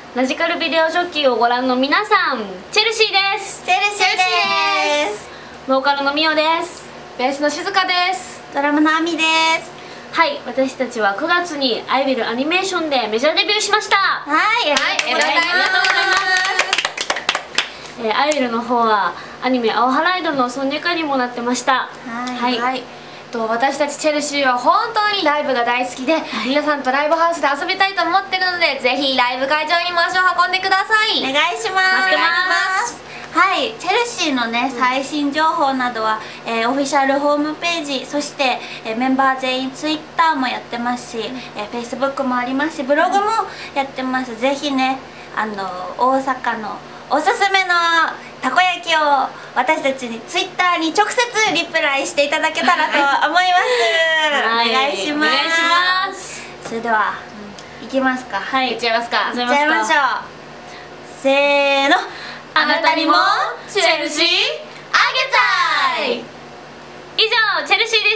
ラジカルビデオジョッキーをご覧の皆さん、チェルシーです。 チェルシーです。 ボーカルのミオです。 ベースの静香です。 ドラムのアミです。 はい、私たちは9月にアイビルアニメーションでメジャーデビューしました。 はい、ありがとうございます。アイビルの方はアニメ「アオハライド」の挿入歌にもなってました。 はい、 私たちチェルシーは本当にライブが大好きで、皆さんとライブハウスで遊びたいと思ってるので、ぜひライブ会場にも足を運んでください。 お願いします。 待ってます。 はい、チェルシーのね、最新情報などは、オフィシャルホームページ、そして、メンバー全員ツイッターもやってますし、フェイスブックもありますし、ブログもやってます。ぜひね、大阪のおすすめのたこ焼きを私たちにツイッターに直接リプライしていただけたらと思います。お願いします。それでは、いきますか。 はい、 いっちゃいますか。 いっちゃいましょう。せーの、 あなたにもチェルシーあげたい。 以上、チェルシーでした。